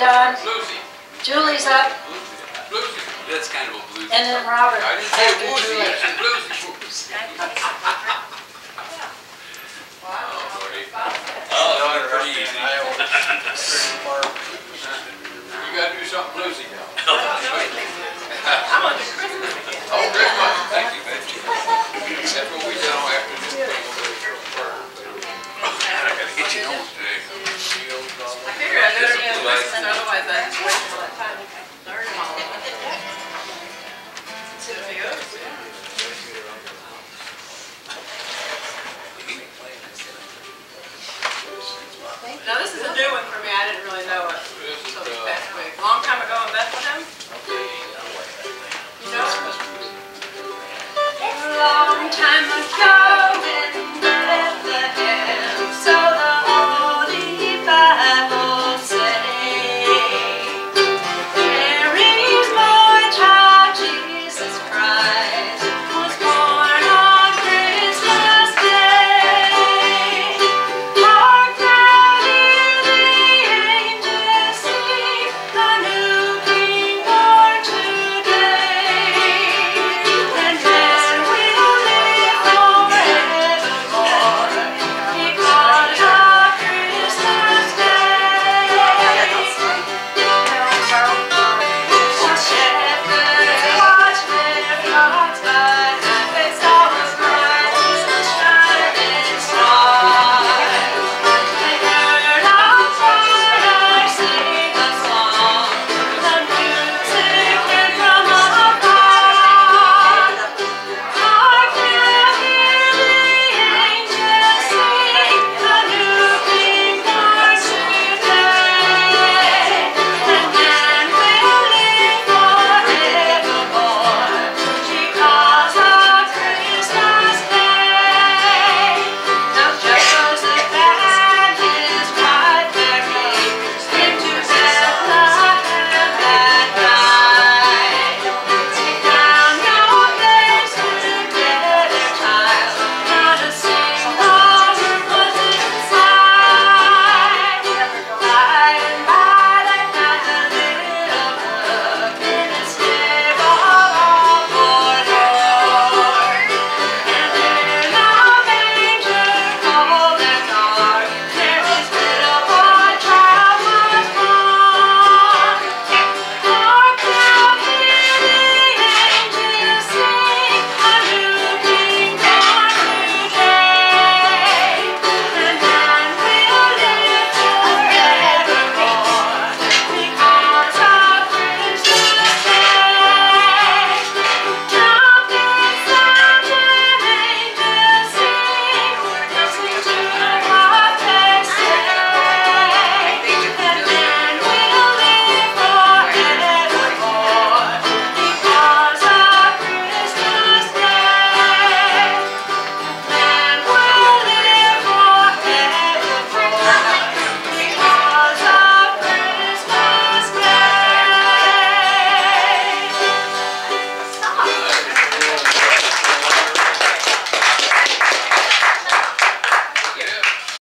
done. Bluesy. Julie's up, Bluesy. That's kind of a bluesy. and then Robert I didn't say after woozy, Julie. I said bluesy. Oh, Lordy. Oh, it's pretty easy. You gotta do something bluesy now. I want the Christmas again. Oh, Christmas, thank you, Betsy. That's what we did all afternoon. I gotta get you home today. I figured I'd better get a Christmas, otherwise I'd wait till